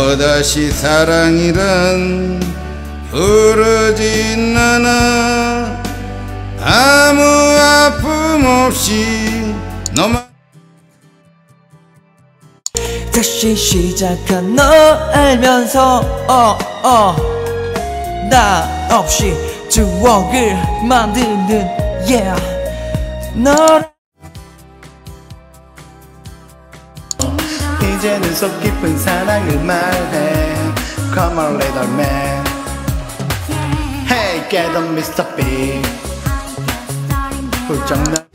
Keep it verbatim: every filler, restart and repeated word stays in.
또다시 사랑이란 부르진 않아. 아무 아픔 없이 너만 다시 시작한 너 알면서 어 어 나 없이 추억을 만드는 yeah 너 이제는 속 깊은 사랑을 말해. Come on little man. Hey get on 미스터 B 훌쩍 나